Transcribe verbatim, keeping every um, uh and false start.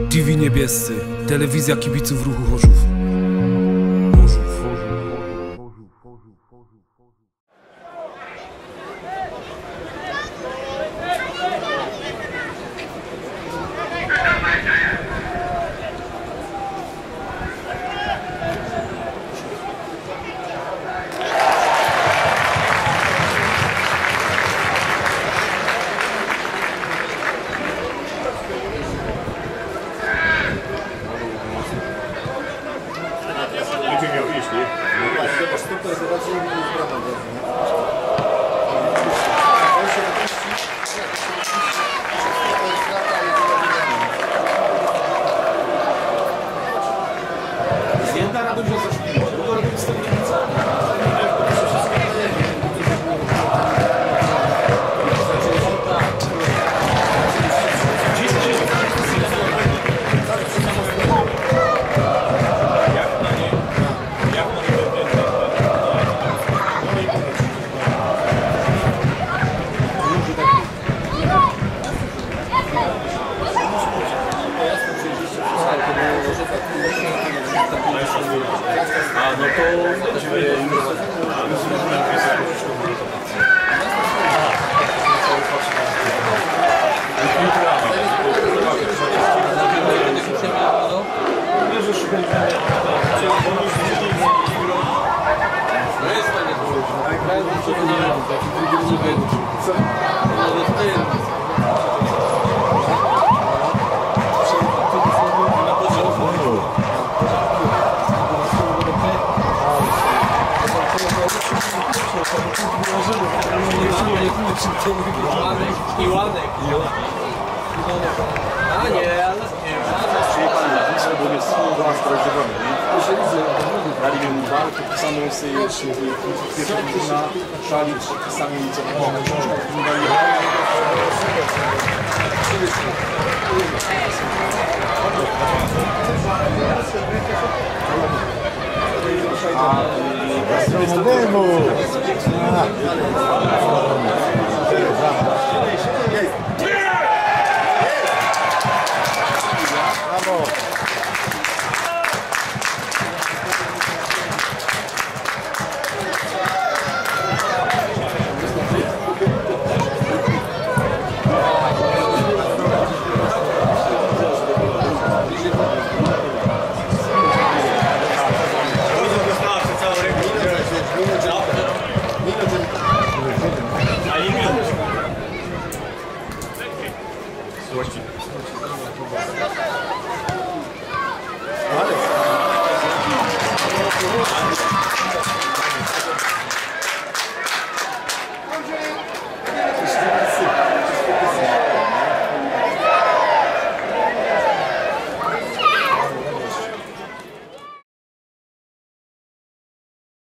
T V Niebiescy, telewizja kibiców ruchu Chorzów. Chorzów. Będzie miał iść, nie? No właśnie, to tutaj zobaczymy, że jest brama. Zdjęta na dobrze zaszło. Długo robię wstępnie. A no to się I ładek. A nie, ale nie. przyjechali na Wisłę, bo jest słowa sprawozdawany, nie? Dali mi walkę, podpisaną z pierwszą na szali, podpisami co Właściwie.